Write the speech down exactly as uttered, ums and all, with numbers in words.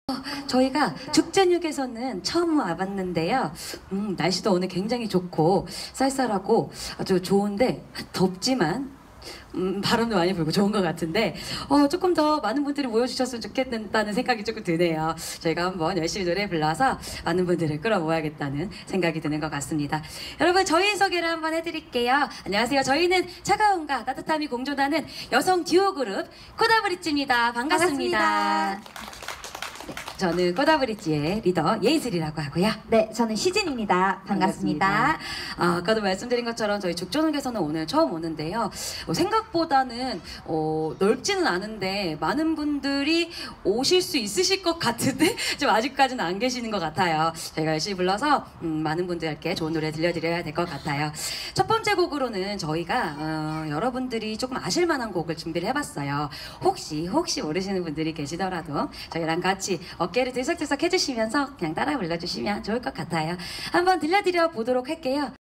저희가 죽전육에서는 처음 와봤는데요. 음, 날씨도 오늘 굉장히 좋고 쌀쌀하고 아주 좋은데 덥지만 음, 바람도 많이 불고 좋은 것 같은데 어, 조금 더 많은 분들이 모여주셨으면 좋겠다는 생각이 조금 드네요. 저희가 한번 열심히 노래 불러서 많은 분들을 끌어모아야겠다는 생각이 드는 것 같습니다. 여러분, 저희 소개를 한번 해드릴게요. 안녕하세요. 저희는 차가움과 따뜻함이 공존하는 여성 듀오 그룹 코다브릿지입니다. 반갑습니다. 반갑습니다. 네, 저는 코다브릿지의 리더 예이슬이라고 하고요. 네, 저는 시진입니다. 반갑습니다. 반갑습니다. 아, 아까도 말씀드린 것처럼 저희 죽전옥에서는 오늘 처음 오는데요. 어, 생각보다는 어, 넓지는 않은데 많은 분들이 오실 수 있으실 것 같은데 좀 아직까지는 안 계시는 것 같아요. 저희가 열심히 불러서 음, 많은 분들께 좋은 노래 들려드려야 될 것 같아요. 첫 번째 곡으로는 저희가 어, 여러분들이 조금 아실 만한 곡을 준비를 해봤어요. 혹시 혹시 모르시는 분들이 계시더라도 저희랑 같이 어깨를 들썩들썩 해주시면서 그냥 따라 불러주시면 좋을 것 같아요. 한번 들려드려 보도록 할게요.